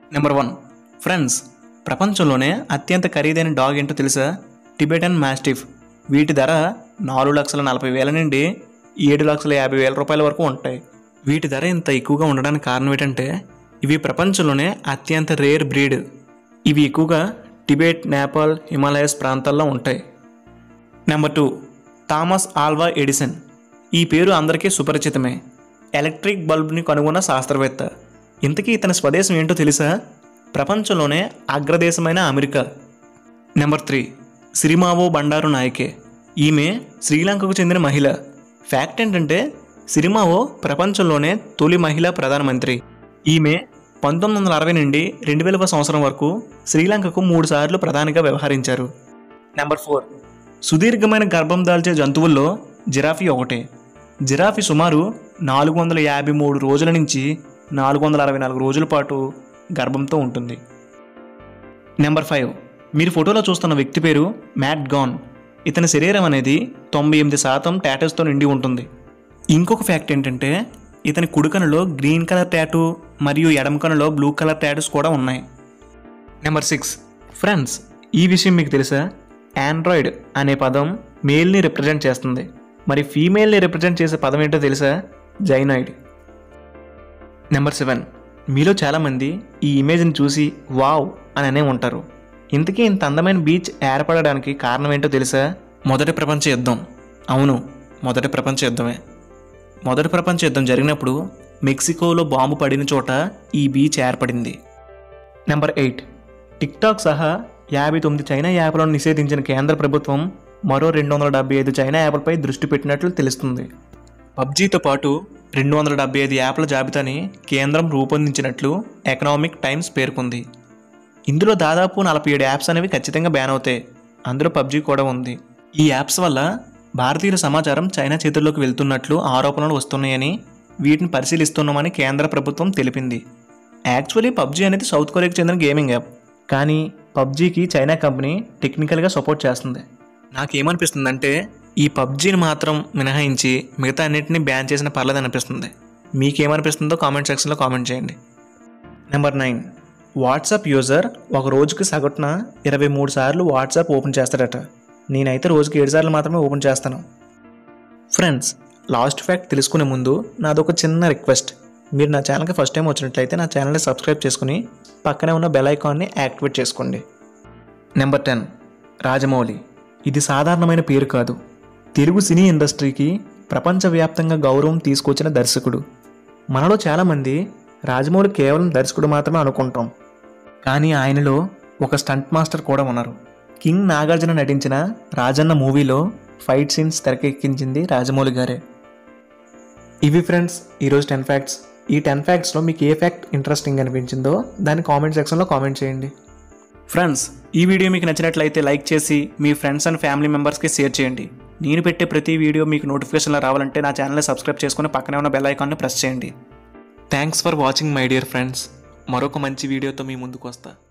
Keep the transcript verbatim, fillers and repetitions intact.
Number one friends, ప్రపంచంలోనే అత్యంత ఖరీదైన డాగ్ ఏంటో తెలుసా? Tibetan mastiff. వీటి ధర నాలుగు లక్షల నలభై వేల నుండి ఏడు లక్షల యాభై వేల రూపాయల వరకు ఉంటాయి. వీటి ధర ఇంత ఎక్కువగా ఉండడానికి కారణం ఏంటంటే ఇవి ప్రపంచంలోనే అత్యంత రేర్ బ్రీడ్. ఇవి ఎక్కువగా టిబెట్, నేపాల్, హిమాలయస్ ప్రాంతాల్లో ఉంటాయి. Number two Thomas Alva Edison. ఈ పేరు అందరికీ సుపరిచితమే. ఎలక్ట్రిక్ బల్బ్ని కనుగొన్న శాస్త్రవేత్త. ఇంతకీ ఇతని స్వదేశం ఏంటో తెలుసా? ప్రపంచంలోనే అగ్రదేశమైన America. Number three Sirimavo Bandaranaike. ఈమె శ్రీలంకకు చెందిన మహిళ. ఫ్యాక్ట్ ఏంటంటే సిరిమావో ప్రపంచంలోనే తొలి మహిళా ప్రధానమంత్రి. ఈమె పంతొమ్మిది వందల అరవై నుండి రెండు వేల సంవత్సరం వరకు శ్రీలంకకు మూడు సార్లు ప్రధానిగా వ్యవహరించారు. నెంబర్ ఫోర్ సుదీర్ఘమైన గర్భం దాల్చే జంతువుల్లో జిరాఫీ ఒకటే. జిరాఫీ సుమారు నాలుగు వందల యాభై మూడు రోజుల నుంచి నాలుగు వందల అరవై నాలుగు రోజుల పాటు గర్భంతో ఉంటుంది. నెంబర్ ఫైవ్ మీరు ఫోటోలో చూస్తున్న వ్యక్తి పేరు మ్యాట్ గాన్. ఇతని శరీరం అనేది తొంభై ఎనిమిది శాతం టాటూస్తో నిండి ఉంటుంది. ఇంకొక ఫ్యాక్ట్ ఏంటంటే ఇతని కుడికనులో గ్రీన్ కలర్ టాటూ మరియు ఎడమ కనులో బ్లూ కలర్ టాటూస్ కూడా ఉన్నాయి. నెంబర్ సిక్స్ ఫ్రెండ్స్, ఈ విషయం మీకు తెలుసా? ఆండ్రాయిడ్ అనే పదం మేల్ని రిప్రజెంట్ చేస్తుంది. మరి ఫీమేల్ని రిప్రజెంట్ చేసే పదం ఏంటో తెలుసా? జైనాయిడ్. నెంబర్ సెవెన్ మీలో చాలామంది ఈ ఇమేజ్ని చూసి వావ్ అని అనే ఉంటారు. ఇంతకీ ఇంత అందమైన బీచ్ ఏర్పడడానికి కారణం ఏంటో తెలుసా? మొదటి ప్రపంచ యుద్ధం. అవును, మొదటి ప్రపంచ యుద్ధమే. మొదటి ప్రపంచ యుద్ధం జరిగినప్పుడు మెక్సికోలో బాంబు పడిన చోట ఈ బీచ్ ఏర్పడింది. నెంబర్ ఎయిట్ టిక్టాక్ సహా యాభై తొమ్మిది చైనా యాప్లను నిషేధించిన కేంద్ర ప్రభుత్వం మరో రెండు వందల డెబ్బై ఐదు చైనా యాప్లపై దృష్టి పెట్టినట్లు తెలుస్తుంది. పబ్జీతో పాటు రెండు వందల డెబ్బై ఐదు యాప్ల జాబితాని కేంద్రం రూపొందించినట్లు ఎకనామిక్ టైమ్స్ పేర్కొంది. ఇందులో దాదాపు నలభై ఏడు యాప్స్ అనేవి ఖచ్చితంగా బ్యాన్ అవుతాయి. అందులో పబ్జీ కూడా ఉంది. ఈ యాప్స్ వల్ల భారతీయుల సమాచారం చైనా చేతుల్లోకి వెళ్తున్నట్లు ఆరోపణలు వస్తున్నాయని, వీటిని పరిశీలిస్తున్నామని కేంద్ర ప్రభుత్వం తెలిపింది. యాక్చువల్లీ పబ్జీ అనేది సౌత్ కొరియాకి చెందిన గేమింగ్ యాప్. కానీ పబ్జీకి చైనా కంపెనీ టెక్నికల్గా సపోర్ట్ చేస్తుంది. నాకేమనిపిస్తుందంటే ఈ పబ్జీని మాత్రం మినహాయించి మిగతా అన్నింటినీ బ్యాన్ చేసిన పర్లేదు అనిపిస్తుంది. మీకేమనిపిస్తుందో కామెంట్ సెక్షన్లో కామెంట్ చేయండి. నెంబర్ నైన్ వాట్సాప్ యూజర్ ఒక రోజుకి సగటున ఇరవై మూడు సార్లు వాట్సాప్ ఓపెన్ చేస్తాడట. నేనైతే రోజుకి ఏడు సార్లు మాత్రమే ఓపెన్ చేస్తాను. ఫ్రెండ్స్, లాస్ట్ ఫ్యాక్ట్ తెలుసుకునే ముందు నాదొక చిన్న రిక్వెస్ట్. మీరు నా ఛానల్కి ఫస్ట్ టైం వచ్చినట్లయితే నా ఛానల్ని సబ్స్క్రైబ్ చేసుకుని పక్కనే ఉన్న బెల్ ఐకాన్ని యాక్టివేట్ చేసుకోండి. Number ten Rajamouli. ఇది సాధారణమైన పేరు కాదు. తెలుగు సినీ ఇండస్ట్రీకి ప్రపంచవ్యాప్తంగా గౌరవం తీసుకొచ్చిన దర్శకుడు. మనలో చాలామంది రాజమౌళి కేవలం దర్శకుడు మాత్రమే అనుకుంటాం. కానీ ఆయనలో ఒక స్టంట్ మాస్టర్ కూడా ఉన్నారు. కింగ్ నాగార్జున నటించిన రాజన్న మూవీలో ఫైట్ సీన్స్ తెరకెక్కించింది రాజమౌళి గారే. ఇవి ఫ్రెండ్స్ ఈరోజు టెన్ ఫ్యాక్ట్స్. ఈ టెన్ ఫ్యాక్ట్స్లో మీకు ఏ ఫ్యాక్ట్ ఇంట్రెస్టింగ్ అనిపించిందో దాన్ని కామెంట్ సెక్షన్లో కామెంట్ చేయండి. ఫ్రెండ్స్, ఈ వీడియో మీకు నచ్చినట్లయితే లైక్ చేసి మీ ఫ్రెండ్స్ అండ్ ఫ్యామిలీ మెంబర్స్కి షేర్ చేయండి. నేను పెట్టే ప్రతి వీడియో మీకు నోటిఫికేషన్లో రావాలంటే నా ఛానల్ని సబ్స్క్రైబ్ చేసుకుని పక్కనే ఉన్న బెల్ ఐకాన్ని ప్రెస్ చేయండి. Thanks for watching my dear friends. మరొక మంచి వీడియోతో మీ ముందుకు వస్తా.